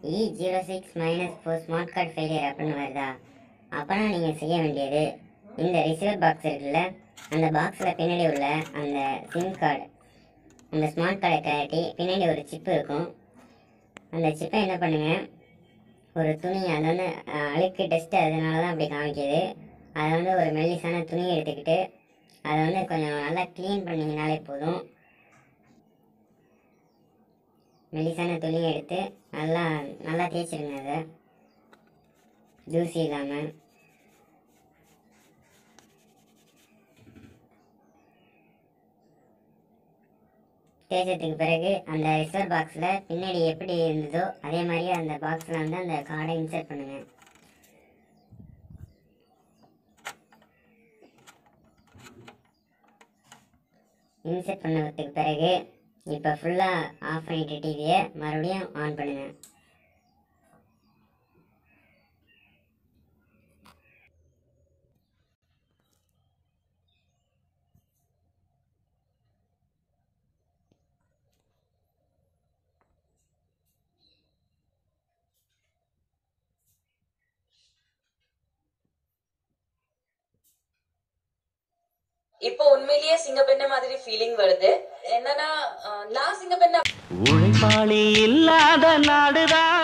E06-4 smart card failure அப்படின்னு வருதா? அப்போனா நீங்கள் செய்ய வேண்டியது, இந்த ரிசீவர் பாக்ஸ் இருக்குல்ல, அந்த பாக்ஸில் பின்னாடி உள்ள அந்த சிம் கார்டு, அந்த ஸ்மார்ட் கார்டை கழட்டி பின்னாடி ஒரு சிப்பு இருக்கும். அந்த சிப்பை என்ன பண்ணுங்கள், ஒரு துணி, அது வந்து அழுக்கு டெஸ்ட்டு, அதனால தான் அப்படி காமிக்குது. அதை வந்து ஒரு மெல்லிசான துணியை எடுத்துக்கிட்டு அதை வந்து கொஞ்சம் நல்லா க்ளீன் பண்ணிங்கனாலே போதும். மெல்லிசான துணியை எடுத்து நல்லா நல்லா தேய்ச்சிருங்க, அதை தூசி இல்லாமல். தேய்ச்சதுக்கு பிறகு அந்த ரிசர்வ் பாக்ஸில் பின்னாடி எப்படி இருந்ததோ அதே மாதிரியே அந்த பாக்ஸில் வந்து அந்த கார்டை இன்சர்ட் பண்ணுங்கள். இன்சர்ட் பண்ணதுக்கு பிறகு இப்போ ஃபுல்லாக ஆஃப் பண்ணிட்டு டிவியை மறுபடியும் ஆன் பண்ணுங்கள். இப்போ உண்மையிலேயே சிங்கப்பெண்ண மாதிரி ஃபீலிங் வருது. என்னன்னா நான் சிங்கப்பெண்ண உழைப்பாளி இல்லாத நாடுதான்